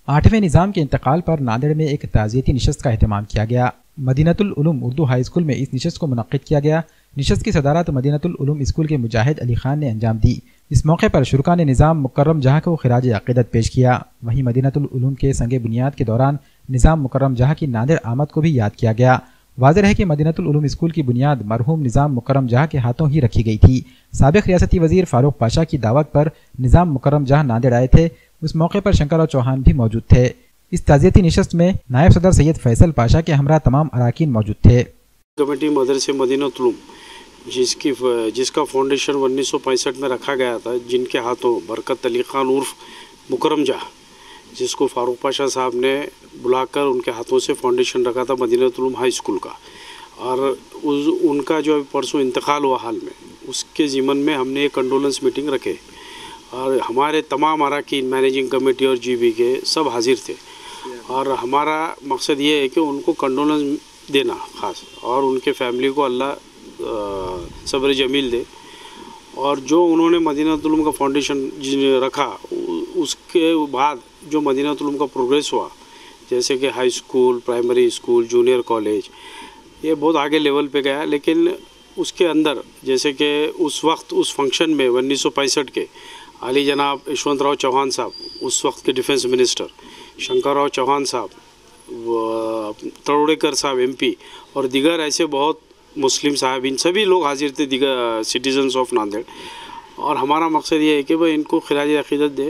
8वें निज़ाम के इंतकाल पर नांदेड़ में एक ताज़ियती नशस्त का एहतमाम किया गया। मदीनतुल उलूम उर्दू हाई स्कूल में इस नशस्त को मुनक्किद किया गया। नशस्त की सदारत मदीनतुल उलूम स्कूल के मुजाहिद अली खान ने अंजाम दी। इस मौके पर शुरका ने निज़ाम मुकर्रम जहाँ को खिराज अक़ीदत पेश किया। वहीं मदीनतुल उलूम के संगे बुनियाद के दौरान निज़ाम मुकर्रम जहाँ की नांदेड़ आमद को भी याद किया गया। वाज़ेह है कि मदीनतुल उलूम स्कूल की बुनियाद मरहूम निज़ाम मुकर्रम जहाँ के हाथों ही रखी गई थी। साबिक़ रियासती वज़ीर फारूक पाशा की दावत पर निज़ाम मुकर्रम जहाँ नांदेड़ आए थे। उस मौके पर शंकरराव चौहान भी मौजूद थे। इस ताज़ियती नशस्त में नायब सदर सैयद फैसल पाशा के हमरा तमाम अराकीन मौजूद थे। कमेटी मदरसे मदीनतुल उलूम जिसका फाउंडेशन 1965 में रखा गया था, जिनके हाथों बरकत अली खान उर्फ मुकर्रम जहाँ, जिसको फारूक पाशा साहब ने बुलाकर उनके हाथों से फाउंडेशन रखा था मदीनतुल उलूम हाई स्कूल का, और उनका जो परसों इंतकाल हुआ हाल में, उसके ज़िमन में हमने एक कंडोलेंस मीटिंग रखे और हमारे तमाम अराकीन मैनेजिंग कमेटी और जीबी के सब हाजिर थे। और हमारा मकसद ये है कि उनको कंडोलेंस देना ख़ास, और उनके फैमिली को अल्लाह सब्र जमील दे। और जो उन्होंने मदीनतुल उलूम का फाउंडेशन रखा, उसके बाद जो मदीनतुल उलूम का प्रोग्रेस हुआ, जैसे कि high school, primary school, junior college, ये बहुत आगे लेवल पे गया। लेकिन उसके अंदर जैसे कि उस वक्त उस फंक्शन में 1965 के आली जनाब यशवंतराव चौहान साहब, उस वक्त के डिफेंस मिनिस्टर, शंकरराव चौहान साहब, तरोड़ेकर साहब MP, और दिगर ऐसे बहुत मुस्लिम साहब, इन सभी लोग हाजिर थे, दिगर सिटीजन्स ऑफ नांदेड़। और हमारा मकसद ये है कि भाई इनको खिराज अक़ीदत दे,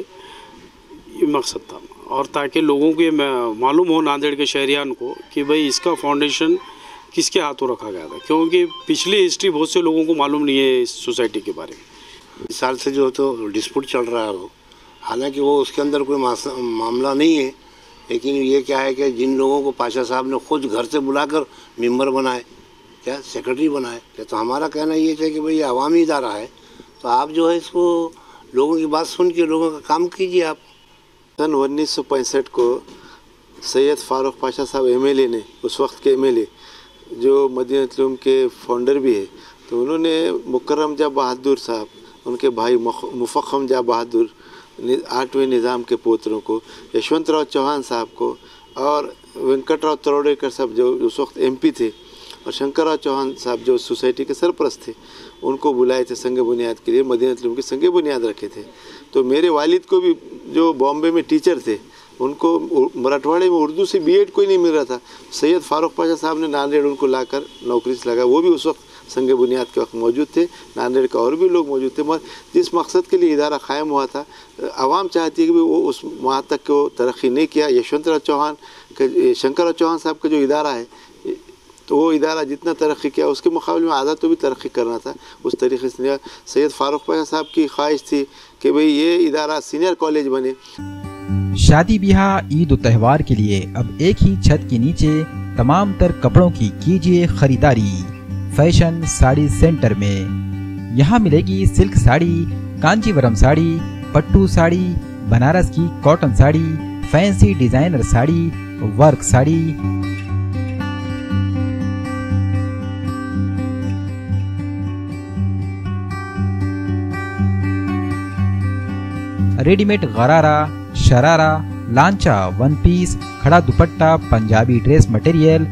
ये मकसद था। और ताकि लोगों को ये मालूम हो, नांदेड़ के शहरियान को, कि भाई इसका फाउंडेशन किसके हाथों रखा गया था, क्योंकि पिछली हिस्ट्री बहुत से लोगों को मालूम नहीं है इस सोसाइटी के बारे में। इस साल से जो तो डिस्प्यूट चल रहा है, वो हालांकि वो उसके अंदर कोई मामला नहीं है, लेकिन ये क्या है कि जिन लोगों को पाशा साहब ने खुद घर से बुलाकर मेंबर बनाए, क्या सेक्रेटरी बनाए, तो हमारा कहना ये है कि भाई ये अवामी इदारा है, तो आप जो है इसको लोगों की बात सुन के लोगों का काम कीजिए। आप सन 1965 को सैयद फारूक पाशा साहब MLA ने, उस वक्त के MLA जो मदीनतुल उलूम के फाउंडर भी है, तो उन्होंने मुकर्रम जहाँ बहादुर साहब, उनके भाई मुफख्खम जहाँ बहादुर, 8वें निज़ाम के पोतरों को, यशवंतराव चौहान साहब को, और वेंकटराव तरोड़ेकर साहब जो उस वक्त MP थे, और शंकरराव चौहान साहब जो सोसाइटी के सरपरस्त थे, उनको बुलाए थे संग बुनियाद के लिए। मदीनतुल उलूम के संग बुनियाद रखे थे। तो मेरे वालिद को भी जो बॉम्बे में टीचर थे, उनको मराठवाड़े में उर्दू से B.Ed कोई नहीं मिल रहा था, सैयद फारूक पाशा साहब ने नांदेड़ उनको लाकर नौकरी से लगा। वो भी उस वक्त संग बुनियाद के वक्त मौजूद थे, नांदेड़ का और भी लोग मौजूद थे। मगर जिस मकसद के लिए इदारा कायम हुआ था, आवाम चाहती है कि वो उस वहाँ तक को तरक्की नहीं किया। यशवंतराव चौहान का, शंकरराव चौहान साहब का जो इदारा है, तो वो इदारा जितना तरक्की किया उसके मुकाबले में आधा तो भी तरक्की करना था। उस तरीके से सैयद फारूक पाशा साहब की ख्वाहिश थी कि भाई ये इदारा सीनियर कॉलेज बने। शादी ब्याह, ईद और त्यौहार के लिए अब एक ही छत के नीचे तमाम तर कपड़ों की कीजिए खरीदारी फैशन साड़ी सेंटर में। यहाँ मिलेगी सिल्क साड़ी, कांजीवरम साड़ी, पट्टू साड़ी, बनारस की cotton sari, fancy designer sari, work sari, readymade gharara, sharara, lancha, one piece, खड़ा दुपट्टा, पंजाबी ड्रेस मटेरियल,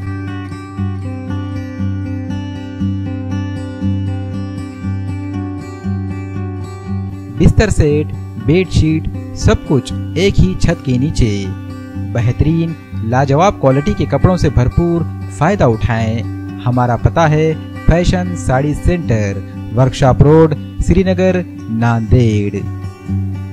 बिस्तर सेट, बेडशीट, सब कुछ एक ही छत के नीचे। बेहतरीन लाजवाब क्वालिटी के कपड़ों से भरपूर फायदा उठाएं। हमारा पता है fashion sari centre, workshop road, Srinagar, Nanded.